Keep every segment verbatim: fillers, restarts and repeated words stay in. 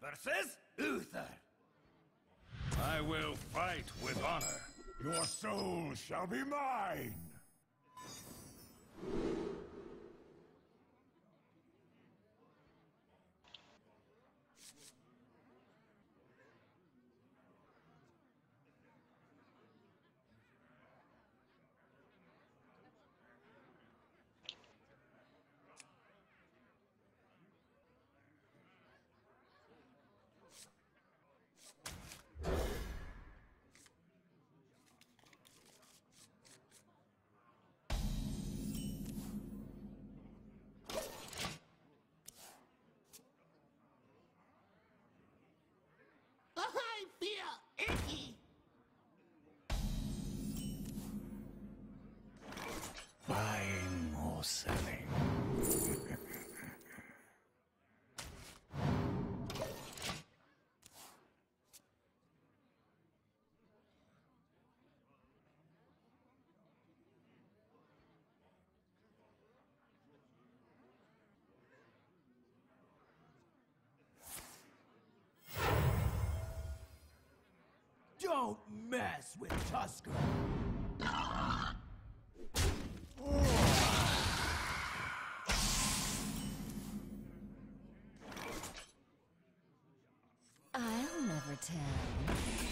versus Uther. I will fight with honor. Your soul shall be mine! I feel icky. Buying or selling? Don't mess with Tusker. I'll never tell.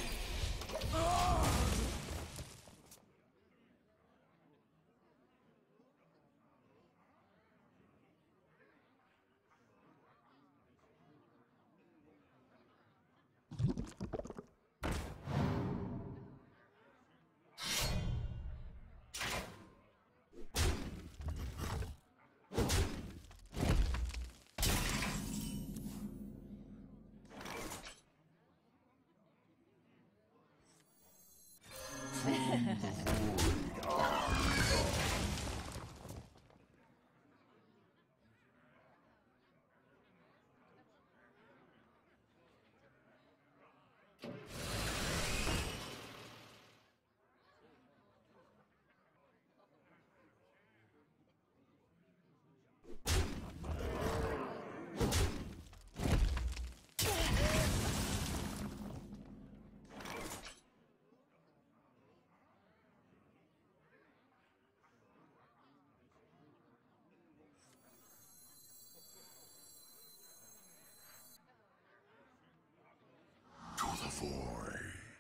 To the void.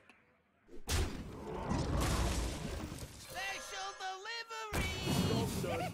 Special delivery.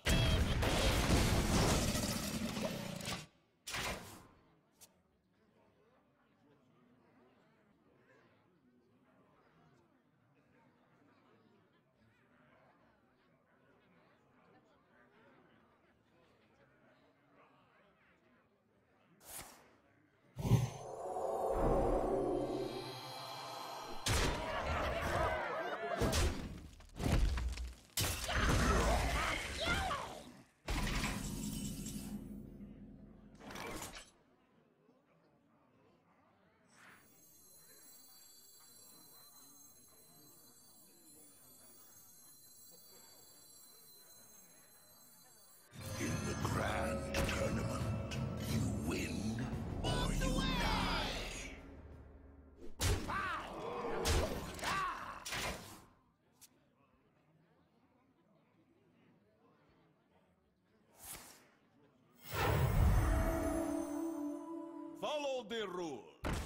In the grand tournament, you win or you die. Follow the rules.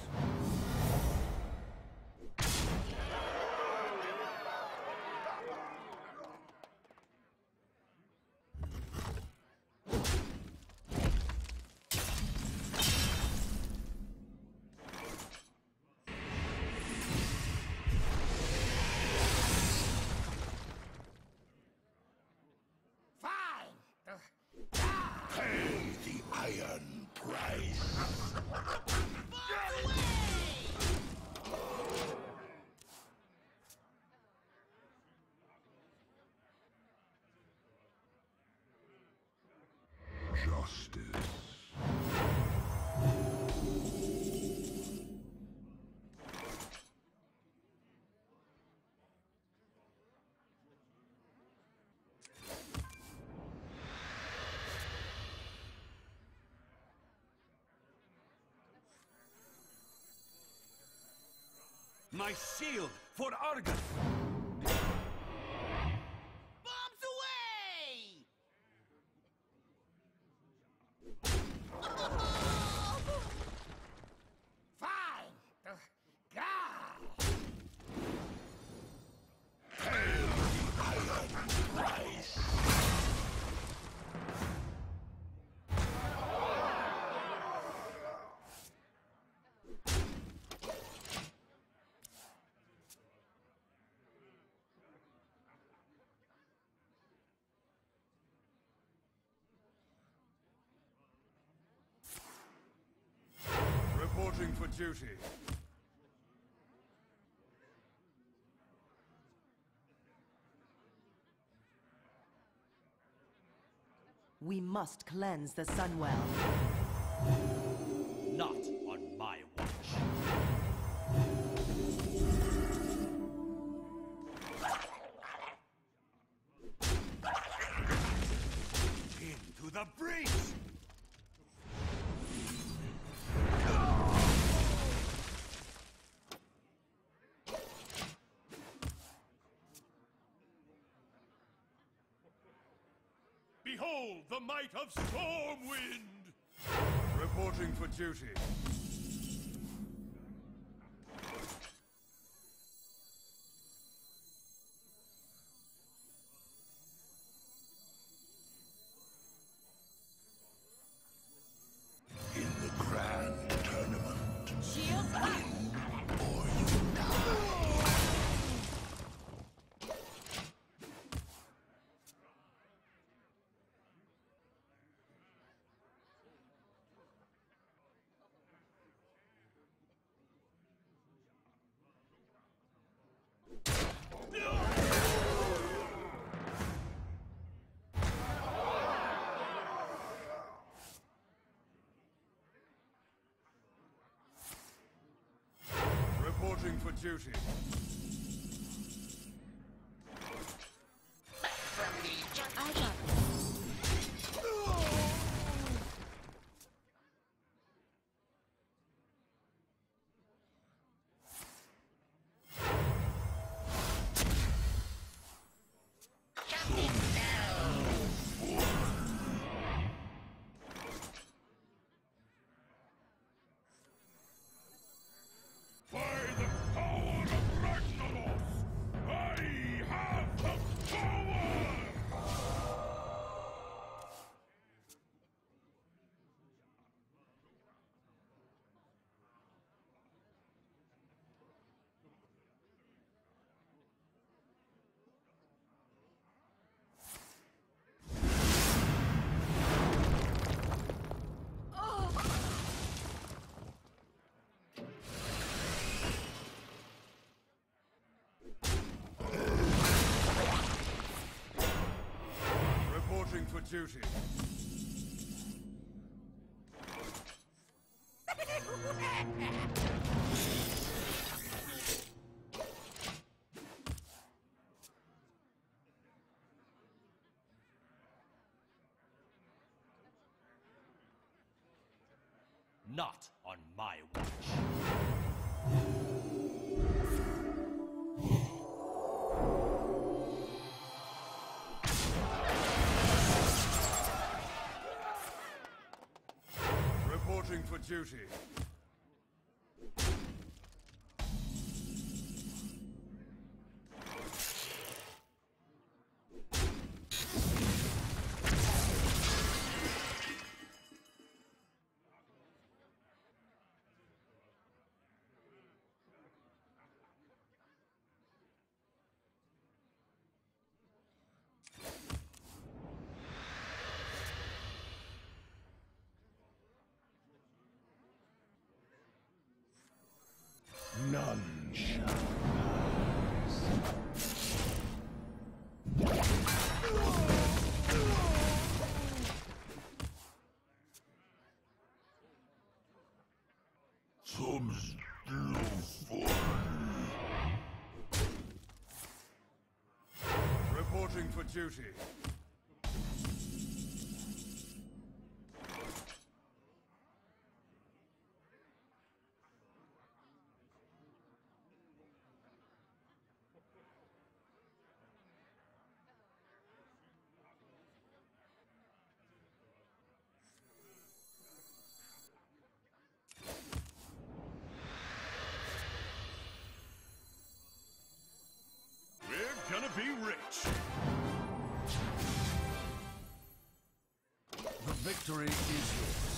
Fine. Pay the iron price. Far away. Justice. My shield for Argus! Bombs away! Fine! Uh, God! Reporting for duty. We must cleanse the Sunwell. Not on my watch. Into the breach! Behold the might of Stormwind! Reporting for duty. In the grand tournament, Shield up! or you die. Reporting for duty. I got this. By the power of Ragnaros, I have the power! Reporting for duty. Not on my watch. Reporting for duty. None shall Some still Reporting for duty. Victory is yours.